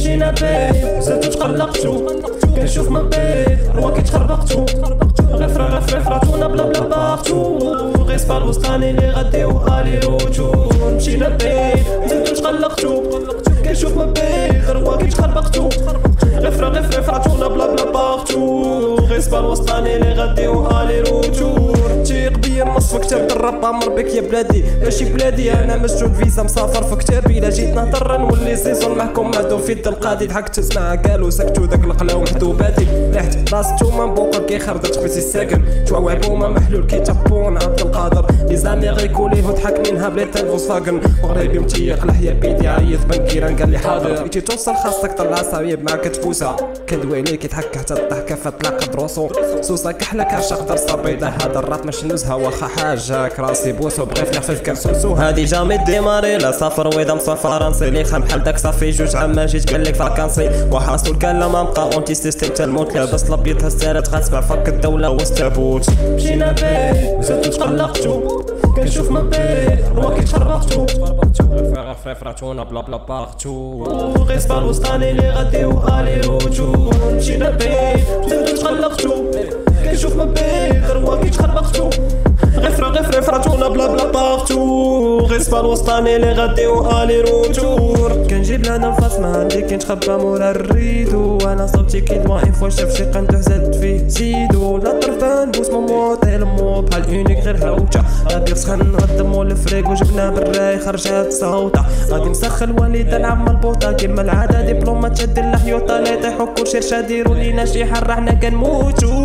مشينا بعيد زدتو تقلقتو كنشوف من بعيد رواكي تخربقتو غفراتونا بلا بلا باغتو غير سبا الوسطاني لي غاديو غالي روتو مشينا بعيد زدتو تقلقتو كنشوف من بعيد رواكي تخربقتو غفراتونا بلا بلا باغتو غير سبا الوسطاني لي غاديو غالي روتو تيق بيا النص في كتاب الراب عمر بك يا بلادي ماشي بلادي انا مسجون فيزا مسافر في كتابي لا جيت نهضر نولي سيزون معكم معدوم في يد القاضي ضحكت تسمع قالوا سكتوا داك القلاو محدوباتي ريحت راستو من بوقر كي خرجت خويتي الساكن شوا وعبومه محلول كي تابون عبد القادر لي زامي غيكولي وضحك منها بلي فولكسواغن مغربي متيق لحيا بيدي عيط بنكيران قال لي حاضر كي توصل خاصك طلع صعيب معاك تبوسها كدوي ليك يضحك حتى الضحكه فتلاقى دروسو سوسه كحله كاش اخضر صبيده هذا الرات مش نزها واخا حاجه كراسي بوسو بغيت خفيف كنسوسو هادي جامي ديماري لا سافر ويدا مصر فرنسي لي خام بحال داك صافي جوج عام جيت قال لك فاكانسي وحاسو الكلام ما بقى اونتي سيستيم تا الموت لاباس لبيض هالسارات غتسمع فك الدوله والتابوت مشينا بعيد زدتو تقلقتو كنشوف من بعيد رواكي تخربقتو غفراتونا بلا بلا باغتو غير سبا الوسطاني لي غاديو غالي روتو مشينا بعيد زدتو تقلقتو كنشوف من بعيد رواكي تخربقتو غفراتونا بلا بلا باغتو غير سبا الوسطاني لي غاديو غالي روتو كنجيب لها نفس ما عندي كنتخبى مورا الريدو وانا صوتي كي دوا ان فوا شاف شي قندوح زاد فيه زيدو لا طرفان بوس موطيل مو بحال اونيك غير هاوجه غادي سخن نقدمو الفريق وجبنا بالراي خرجات صوته غادي مسخ الوالده العم البوطه كيما العاده دبلومات شاد الحيوطه لا يطيحو كلشي رشا ديرو لينا شي حر حنا كنموتو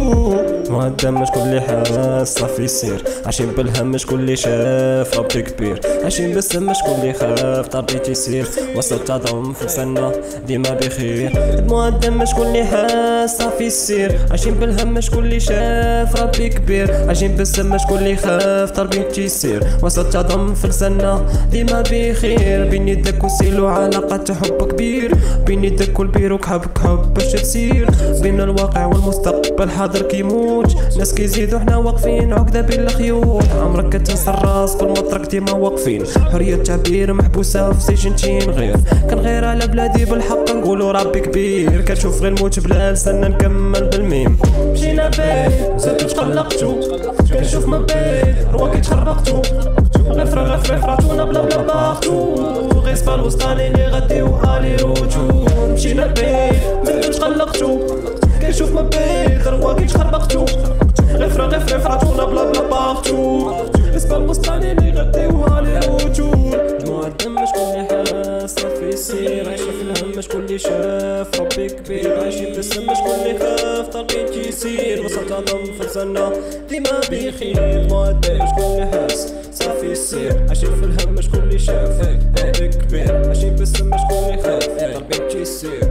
مقدم شكون اللي حاس صافي يسير عايشين بالهم شكون اللي شاف ربي كبير عايشين بالسم شكون اللي خاف طربي تيسير وسط تضم في السنة ديما بخير المقدم شكون اللي حاس صافي يسير عايشين بالهم شكون اللي شاف ربي كبير عايشين بالسم شكون اللي خاف طربي تيسير وسط تضم في السنة ديما بخير بين يدك وسيلو علاقة حب كبير بين يدك والبيروك حب باش تسير بين الواقع والمستقبل حاضر كيموت ناس كيزيدو حنا واقفين عقدة بين الخيوط عمرك كتنسى الراس في المطرق ديما واقفين حرية التعبير محبوسة في سجنتين غير كنغير على بلادي بالحق نقولو ربي كبير كنشوف غير الموت بلا لسان نكمل بالميم مشينا بعيد زدتو تقلقتو كنشوف من بعيد رواكي تخربقتو غفراتونا بلا بلا باغتو غير سبا الوسطاني لي غاديو غالي روتو مشينا بعيد زدتو تقلقتو كنشوف من بعيد رواكي تخربقتو غفراتونا بلا بلا باغتو اسبا الوسطاني لي غاديو غالي روتو المقدم شكون اللي حاس صافي يسير عايشين في الهم شكون اللي شاف ربي كبير عايشين بالسم شكون اللي خاف طالبين تيسير وسط تضم في الجنة ديما بخير المقدم شكون اللي حاس صافي يسير عايشين في الهم شكون اللي شاف ربي كبير عايشين بالسم شكون اللي خاف طالبين تيسير